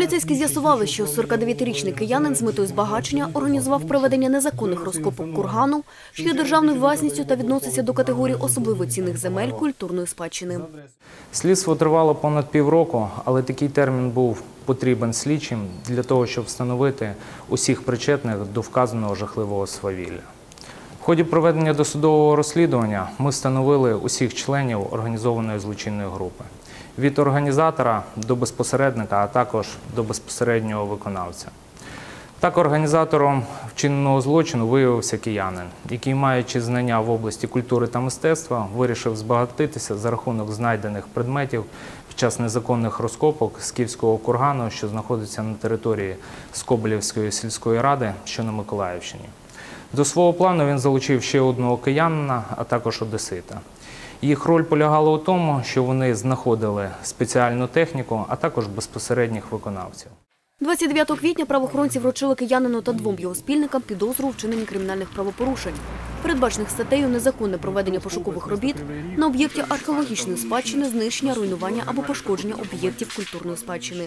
Поліцейські з'ясували, що 49-річний киянин з метою збагачення організував проведення незаконних розкопок кургану, що є державною власністю та відноситься до категорії особливо цінних земель культурної спадщини. Слідство тривало понад півроку, але такий термін був потрібен слідчим для того, щоб встановити усіх причетних до вказаного жахливого свавілля. В ході проведення досудового розслідування ми встановили усіх членів організованої злочинної групи. Від організатора до безпосередника, а також до безпосереднього виконавця. Так, організатором вчиненого злочину виявився киянин, який, маючи знання в області культури та мистецтва, вирішив збагатитися за рахунок знайдених предметів під час незаконних розкопок Скіфського кургану, що знаходиться на території Скобелівської сільської ради, що на Миколаївщині. До свого плану він залучив ще одного киянина, а також одесита. Їх роль полягала у тому, що вони знаходили спеціальну техніку, а також безпосередніх виконавців. 29 квітня правоохоронці вручили киянину та двом його спільникам підозру у вчиненні кримінальних правопорушень, передбачених статтею «Незаконне проведення пошукових робіт на об'єкті археологічної спадщини, знищення, руйнування або пошкодження об'єктів культурної спадщини».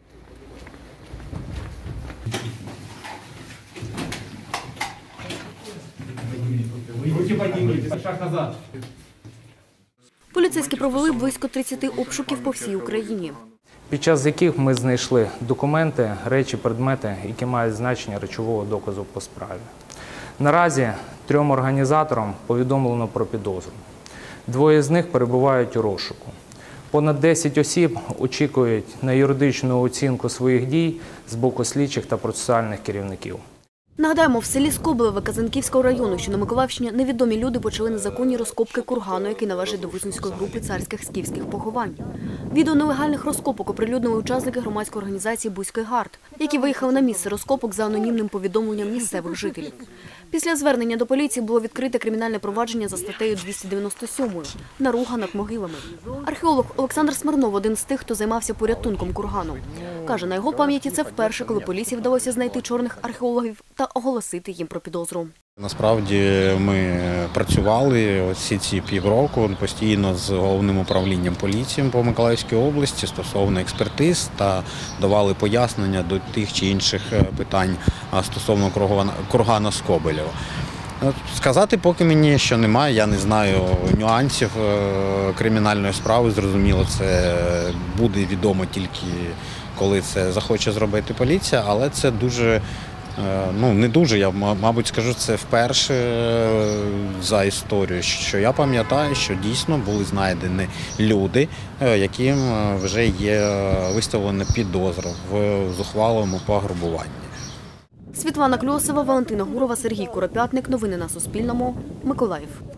Поліцейські провели близько 30 обшуків по всій Україні. Під час яких ми знайшли документи, речі, предмети, які мають значення речового доказу по справі. Наразі 3 організаторам повідомлено про підозру. 2 з них перебувають у розшуку. Понад 10 осіб очікують на юридичну оцінку своїх дій з боку слідчих та процесуальних керівників. Нагадаємо, в селі Скобелеве Казанківського району, що на Миколаївщині, невідомі люди почали незаконні розкопки кургану, який належить до Висунської групи царських скіфських поховань. Відео нелегальних розкопок оприлюднили учасники громадської організації «Бузький гард», які виїхали на місце розкопок за анонімним повідомленням місцевих жителів. Після звернення до поліції було відкрите кримінальне провадження за статтею 297 «Наруга над могилами». Археолог Олександр Смирнов – один з тих, хто займався порятунком кургану. Каже, на його пам'яті це вперше, коли поліції вдалося знайти чорних археологів та оголосити їм про підозру. Насправді ми працювали всі ці півроку постійно з головним управлінням поліції по Миколаївській області стосовно експертиз та давали пояснення до тих чи інших питань стосовно кургана Скобелєва. Сказати поки мені, що немає, я не знаю нюансів кримінальної справи, зрозуміло, це буде відомо тільки коли це захоче зробити поліція, але це дуже, не дуже, я, мабуть, скажу, це вперше за історію, що я пам'ятаю, що дійсно були знайдені люди, яким вже є виставлена підозра в зухвалому пограбуванні. Світлана Кльосова, Валентина Гурова, Сергій Куропятник. Новини на Суспільному. Миколаїв.